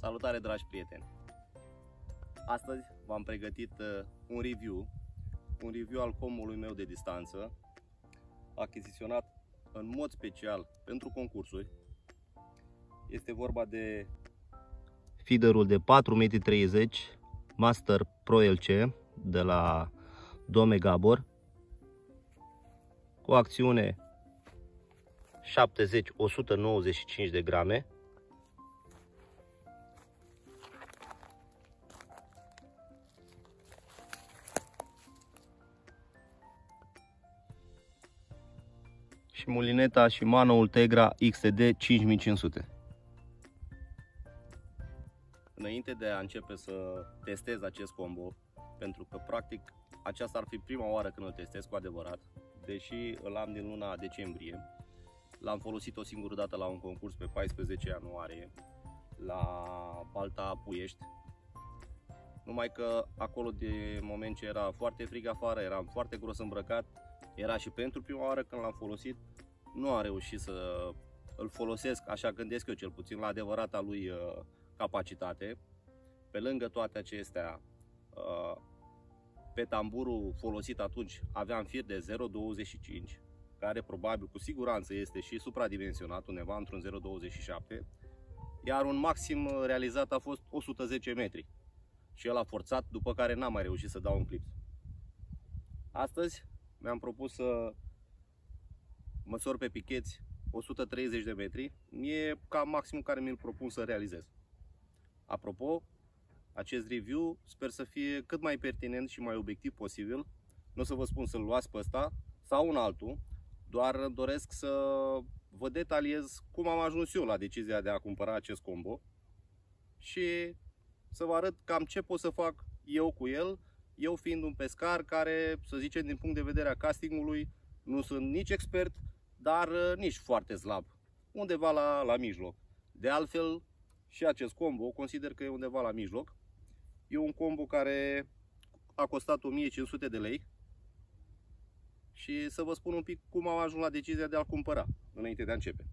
Salutare, dragi prieteni! Astăzi v-am pregătit un review al combo-ului meu de distanță, achiziționat în mod special pentru concursuri. Este vorba de feederul de 4,30 m Master Pro LC de la Dome Gabor, cu acțiune 70-195 de grame. Și mulineta Shimano Ultegra XTD 5500. Înainte de a începe să testez acest combo, pentru că practic aceasta ar fi prima oară când îl testez cu adevărat, deși îl am din luna decembrie, l-am folosit o singură dată la un concurs pe 14 ianuarie la Balta Puiești. Numai că acolo, de moment ce era foarte frig afară, eram foarte gros îmbrăcat, era și pentru prima oară când l-am folosit, nu am reușit să îl folosesc, așa gândesc eu cel puțin, la adevărata lui capacitate. Pe lângă toate acestea, pe tamburul folosit atunci aveam fir de 0,25, care probabil cu siguranță este și supradimensionat, undeva într-un 0,27, iar un maxim realizat a fost 110 metri și el a forțat, după care n-am mai reușit să dau un clip. Astăzi mi-am propus să măsor pe picheți 130 de metri, e cam maximul care mi-l propun să realizez. Apropo, acest review sper să fie cât mai pertinent și mai obiectiv posibil. Nu o să vă spun să-l luați pe ăsta sau un altul, doar doresc să vă detaliez cum am ajuns eu la decizia de a cumpăra acest combo și să vă arăt cam ce pot să fac eu cu el, eu fiind un pescar care, să zicem, din punct de vedere a castingului, nu sunt nici expert, dar nici foarte slab, undeva la mijloc. De altfel, și acest combo consider că e undeva la mijloc. E un combo care a costat 1500 de lei și să vă spun un pic cum am ajuns la decizia de a-l cumpăra înainte de a începe.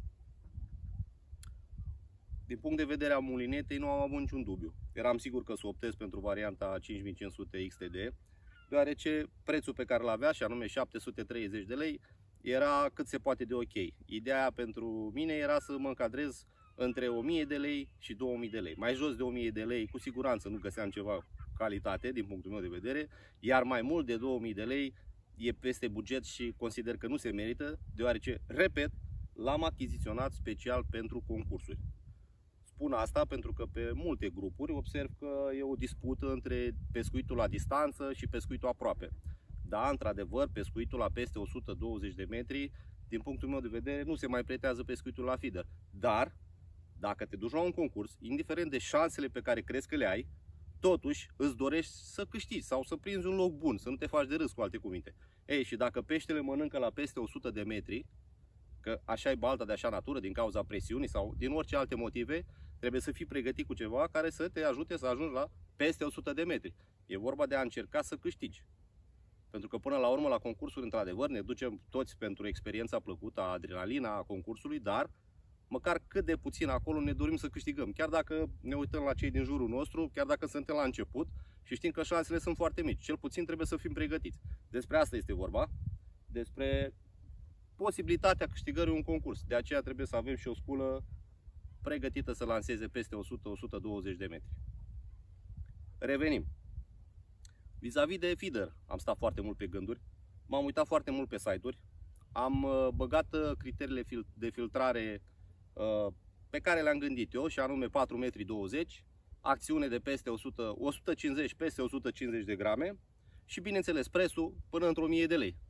Din punct de vedere a mulinetei nu am avut niciun dubiu. Eram sigur că să optez pentru varianta 5500 XTD, deoarece prețul pe care îl avea, și anume 730 de lei, era cât se poate de ok. Ideea pentru mine era să mă încadrez între 1000 de lei și 2000 de lei. Mai jos de 1000 de lei cu siguranță nu găseam ceva calitate din punctul meu de vedere, iar mai mult de 2000 de lei e peste buget și consider că nu se merită, deoarece, repet, l-am achiziționat special pentru concursuri. Spun asta pentru că pe multe grupuri observ că e o dispută între pescuitul la distanță și pescuitul aproape. Da, într-adevăr, pescuitul la peste 120 de metri, din punctul meu de vedere, nu se mai pretează pescuitul la feeder. Dar, dacă te duci la un concurs, indiferent de șansele pe care crezi că le ai, totuși îți dorești să câștigi sau să prinzi un loc bun, să nu te faci de râs, cu alte cuvinte. Ei, și dacă peștele mănâncă la peste 100 de metri, că așa e balta de așa natură, din cauza presiunii sau din orice alte motive, trebuie să fii pregătit cu ceva care să te ajute să ajungi la peste 100 de metri. E vorba de a încerca să câștigi. Pentru că până la urmă la concursuri, într-adevăr, ne ducem toți pentru experiența plăcută, adrenalina a concursului, dar măcar cât de puțin acolo ne dorim să câștigăm. Chiar dacă ne uităm la cei din jurul nostru, chiar dacă suntem la început și știm că șansele sunt foarte mici, cel puțin trebuie să fim pregătiți. Despre asta este vorba, despre posibilitatea câștigării un concurs. De aceea trebuie să avem și o sculă pregătită să lanseze peste 100-120 de metri. Revenim. Vis-a-vis de feeder, am stat foarte mult pe gânduri, m-am uitat foarte mult pe site-uri, am băgat criteriile de filtrare pe care le-am gândit eu, și anume 4,20 m, acțiune de peste 150, peste 150 de grame și, bineînțeles, prețul până într-o 1000 de lei.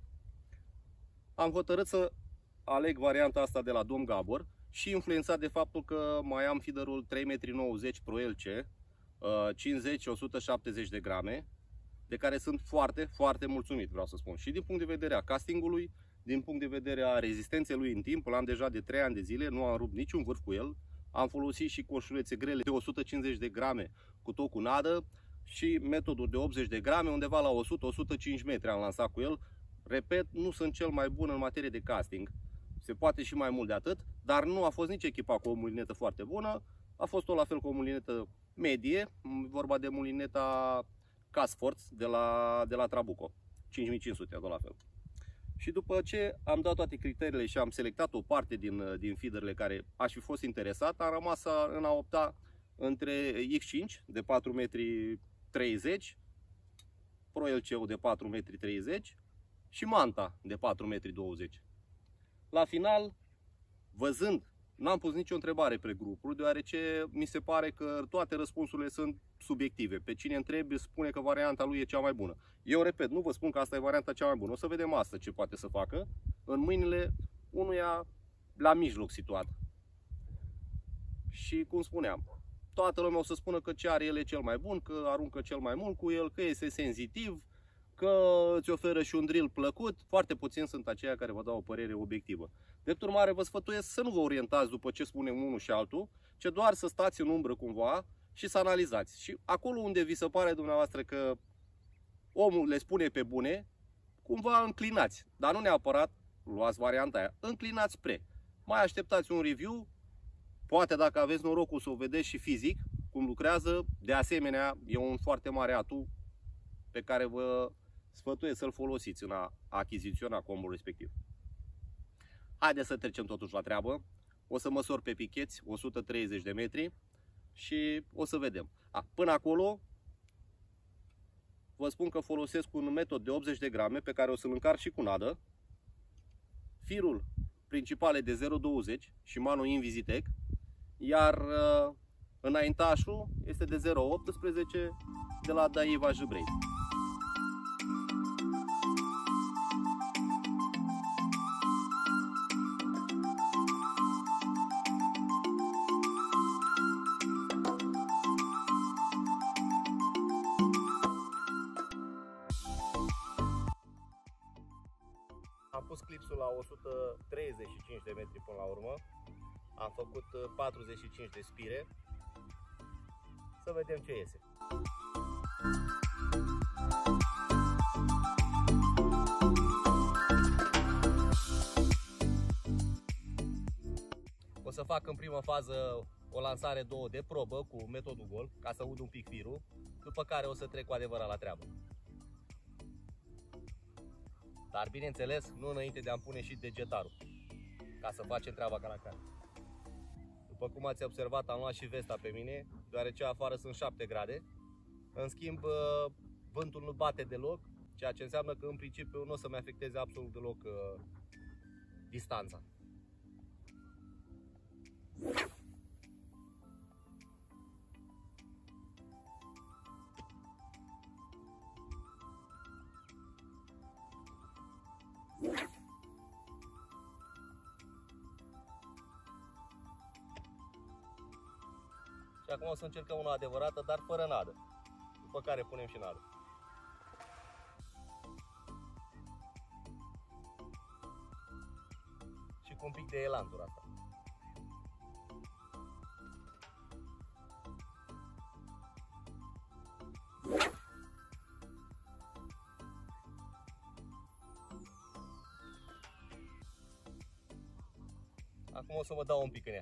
Am hotărât să aleg varianta asta de la Dome Gabor și influențat de faptul că mai am feederul 3,90 m Pro LC, 50-170 de grame, de care sunt foarte mulțumit, vreau să spun. Și din punct de vedere a castingului, din punct de vedere a rezistenței lui în timp, l-am deja de 3 ani de zile, nu am rupt niciun vârf cu el. Am folosit și coșulețe grele de 150 de grame cu tot cu nadă și metodul de 80 de grame, undeva la 100-105 metri am lansat cu el. Repet, nu sunt cel mai bun în materie de casting, se poate și mai mult de atât, dar nu a fost nici echipat cu o mulinetă foarte bună, A fost tot la fel cu o mulinetă medie, vorba de mulineta Casforts de la Trabuco, 5500, tot la fel. Și după ce am dat toate criteriile și am selectat o parte din feederele care aș fi fost interesat, am rămas în a opta între X5 de 4,30 m, Pro LCO de 4,30 m și Manta de 4,20 m. La final, văzând, n-am pus nicio întrebare pe grupuri, deoarece mi se pare că toate răspunsurile sunt subiective. Pe cine întrebi spune că varianta lui e cea mai bună. Eu repet, nu vă spun că asta e varianta cea mai bună. O să vedem asta ce poate să facă în mâinile unuia la mijloc situat. Și cum spuneam, toată lumea o să spună că ce are el e cel mai bun, că aruncă cel mai mult cu el, că este senzitiv, că îți oferă și un drill plăcut. Foarte puțini sunt aceia care vă dau o părere obiectivă. Drept urmare, vă sfătuiesc să nu vă orientați după ce spune unul și altul, ci doar să stați în umbră cumva și să analizați. Și acolo unde vi se pare dumneavoastră că omul le spune pe bune, cumva înclinați. Dar nu neapărat luați varianta aia. Înclinați spre. Mai așteptați un review. Poate dacă aveți norocul să o vedeți și fizic cum lucrează. De asemenea, e un foarte mare atu pe care vă sfătuiesc să-l folosiți în a achiziționa combul respectiv. Haideți să trecem totuși la treabă. O să măsor pe picheți 130 de metri și o să vedem. Până acolo vă spun că folosesc un metod de 80 de grame pe care o să-l încarc și cu nadă. Firul principal e de 0,20 Shimano Invisitec, iar înaintașul este de 0,18 de la Daiwa J-Braid. Am pus clipsul la 135 de metri până la urmă. Am făcut 45 de spire. Să vedem ce iese. O să fac în prima fază o lansare 2 de probă cu metodul gol, ca să ud un pic firul, după care o să trec cu adevărat la treabă. Dar bineînțeles, nu înainte de a-mi pune și degetarul, ca să facem treaba ca la care. După cum ați observat, am luat și vesta pe mine, deoarece afară sunt 7 grade. În schimb, vântul nu bate deloc, ceea ce înseamnă că în principiu nu o să-mi afecteze absolut deloc distanța. Și acum o să încercăm una adevărată, dar fără nadă. După care punem și nadă. Și cu un pic de elantura asta. Acum o să mă dau un pic în ea.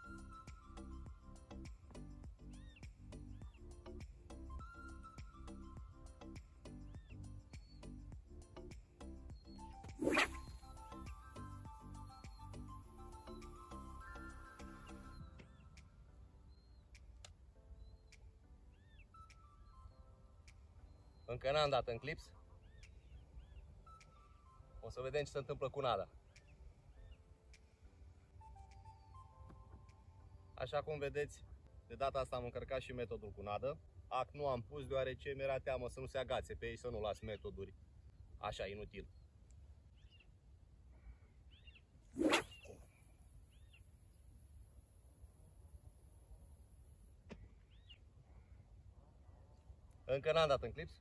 Încă n-am dat în clips. O să vedem ce se întâmplă cu nada. Așa cum vedeți, de data asta am încărcat și metodul cu nadă. Ac nu am pus deoarece mi-era teamă să nu se agațe pe ei, să nu las metoduri așa inutil. Încă n-am dat în clips.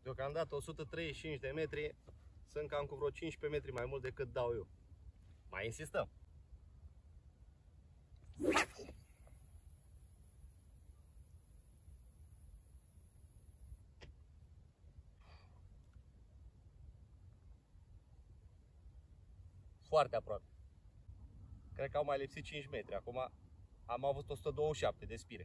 Deocamdată 135 de metri, sunt cam cu vreo 15 metri mai mult decât dau eu. Mai insistăm. Foarte aproape. Cred că au mai lipsit 5 metri. Acum am avut 127 de spire.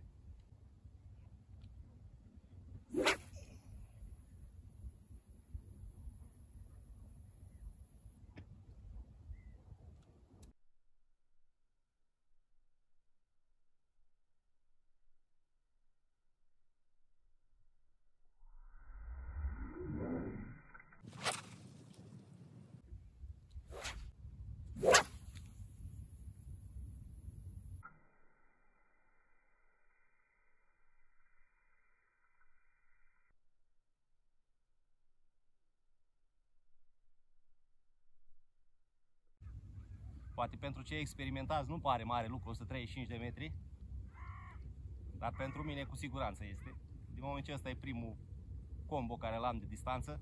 Poate pentru cei experimentați nu pare mare lucru 135 de metri, dar pentru mine cu siguranță este. Din moment ce ăsta e primul combo care l-am de distanță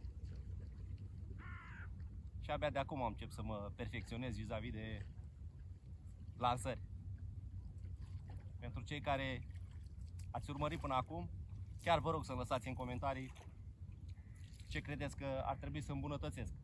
și abia de acum încep să mă perfecționez vis-a-vis de lansări. Pentru cei care ați urmărit până acum, chiar vă rog să lăsați în comentarii ce credeți că ar trebui să îmbunătățesc.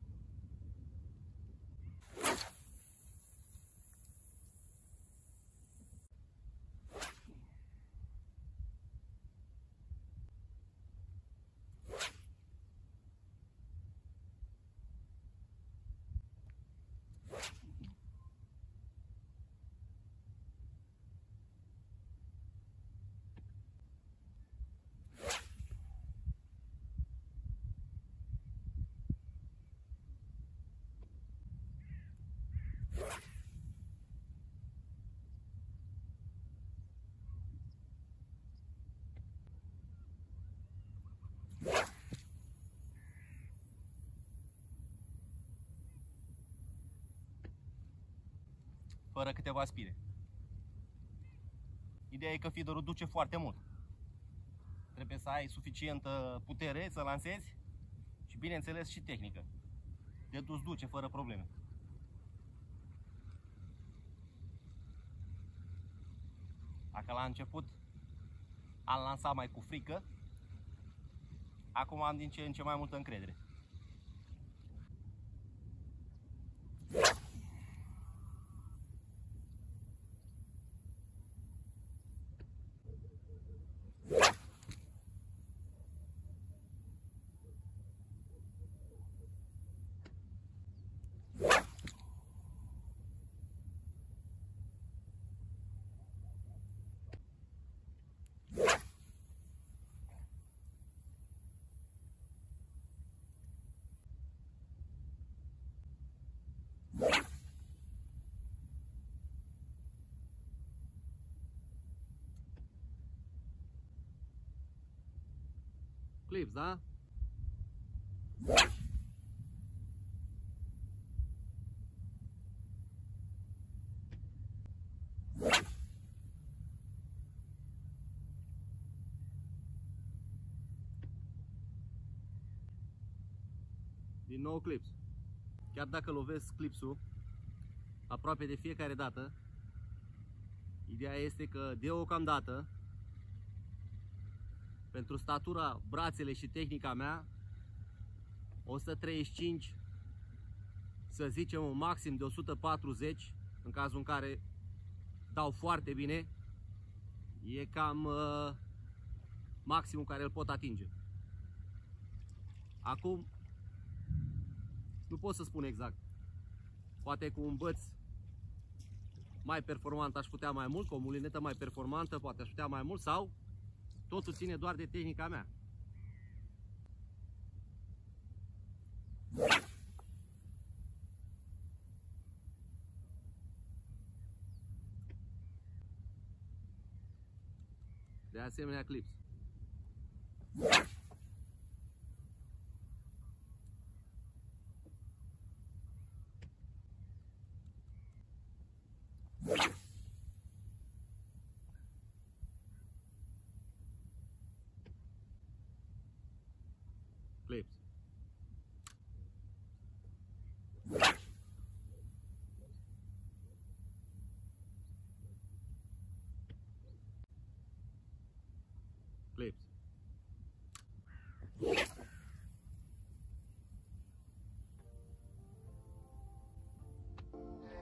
Fără câteva spire. Ideea e că feederul duce foarte mult. Trebuie să ai suficientă putere să lansezi și, bineînțeles, și tehnică. De dus duce fără probleme. Dacă la început am lansat mai cu frică, acum am din ce în ce mai multă încredere. Clips, da? Din nou clips. Chiar dacă lovesc clipsul aproape de fiecare dată, ideea este că deocamdată, pentru statura, brațele și tehnica mea, 135, să zicem un maxim de 140, în cazul în care dau foarte bine, e cam maximul care îl pot atinge. Acum nu pot să spun exact. Poate cu un băț mai performant aș putea mai mult, cu o mulinetă mai performantă poate aș putea mai mult, sau totul ține doar de tehnica mea. De asemenea clips.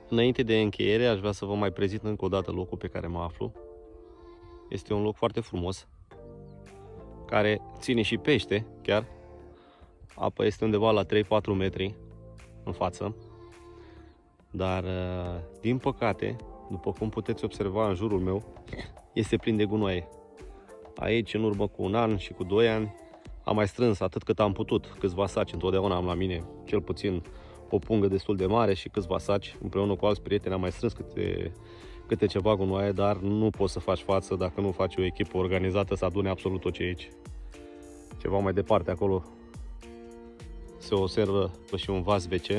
Înainte de încheiere, aș vrea să vă mai prezint încă o dată locul pe care mă aflu. Este un loc foarte frumos, care ține și pește, chiar. Apa este undeva la 3-4 metri în față. Dar, din păcate, după cum puteți observa în jurul meu, este plin de gunoaie. Aici, în urmă cu 1 an și cu 2 ani, am mai strâns atât cât am putut, câțiva saci. Întotdeauna am la mine cel puțin o pungă destul de mare și câțiva saci. Împreună cu alți prieteni am mai strâns câte ceva gunoaie, dar nu poți să faci față dacă nu faci o echipă organizată să adune absolut tot ce e aici. Ceva mai departe acolo se observă și un vas WC.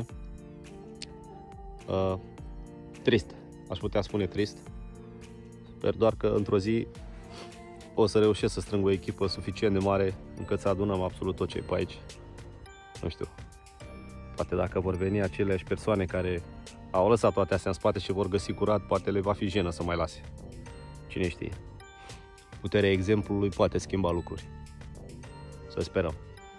Trist, aș putea spune trist. Sper doar că într-o zi o să reușesc să strâng o echipă suficient de mare încât să adunăm absolut tot ce e pe aici. Nu știu, poate dacă vor veni aceleași persoane care au lăsat toate astea în spate și vor găsi curat, poate le va fi jenă să mai lase. Cine știe? Puterea exemplului poate schimba lucruri. Să sperăm.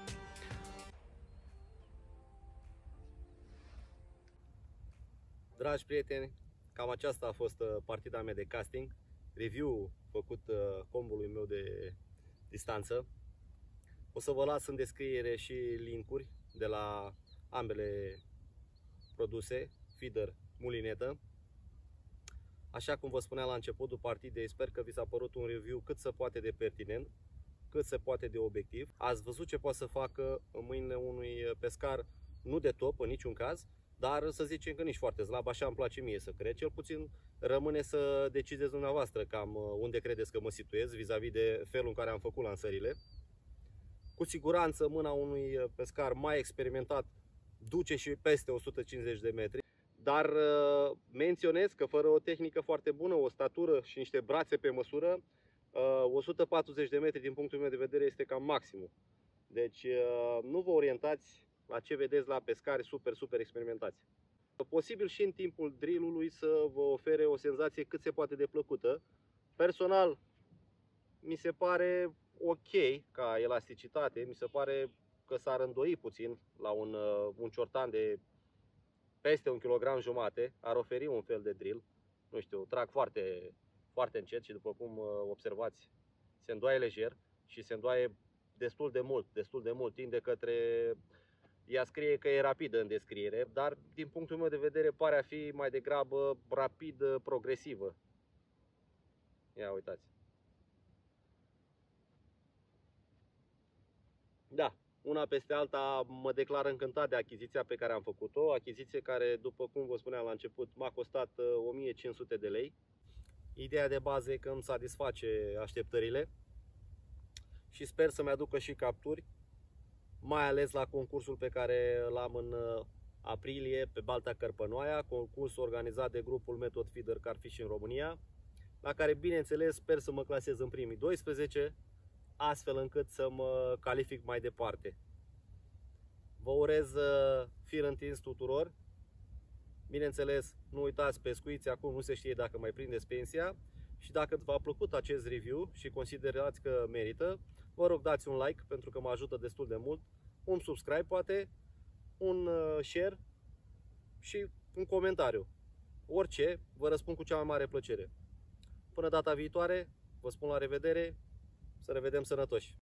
Dragi prieteni, cam aceasta a fost partida mea de casting, review făcut combului meu de distanță. O să vă las în descriere și linkuri de la ambele produse, feeder, mulinetă. Așa cum vă spuneam la începutul partidei, sper că vi s-a părut un review cât se poate de pertinent, cât se poate de obiectiv. Ați văzut ce poate să facă în mâinile unui pescar nu de top în niciun caz, dar să zicem că nici foarte slab, așa îmi place mie să cred. Cel puțin rămâne să decideți dumneavoastră cam unde credeți că mă situez vis-a-vis de felul în care am făcut lansările. Cu siguranță mâna unui pescar mai experimentat duce și peste 150 de metri, dar menționez că fără o tehnică foarte bună, o statură și niște brațe pe măsură, 140 de metri din punctul meu de vedere este cam maximum. Deci nu vă orientați la ce vedeți la pescari super experimentați. Posibil și în timpul drill-ului să vă ofere o senzație cât se poate de plăcută. Personal mi se pare ok ca elasticitate, mi se pare că s-ar îndoi puțin la un ciortan de peste 1,5 kg, ar oferi un fel de drill. Nu știu, trag foarte încet și după cum observați se îndoaie lejer și se îndoaie destul de mult, tinde către... Ea scrie că e rapidă în descriere, dar din punctul meu de vedere pare a fi mai degrabă rapid progresivă. Ia uitați. Da, una peste alta mă declar încântat de achiziția pe care am făcut-o, achiziție care, după cum vă spuneam la început, m-a costat 1500 de lei. Ideea de bază e că îmi satisface așteptările și sper să-mi aducă și capturi, mai ales la concursul pe care l-am în aprilie pe Balta Cărpănoaia, concurs organizat de grupul Method Feeder Carfish în România, la care, bineînțeles, sper să mă clasez în primii 12, astfel încât să mă calific mai departe. Vă urez fir întins tuturor. Bineînțeles, nu uitați, pescuiți acum, nu se știe dacă mai prindeți pensia. Și dacă v-a plăcut acest review și considerați că merită, vă rog dați un like pentru că mă ajută destul de mult, un subscribe poate, un share și un comentariu. Orice, vă răspund cu cea mai mare plăcere. Până data viitoare, vă spun la revedere, să revedem sănătoși!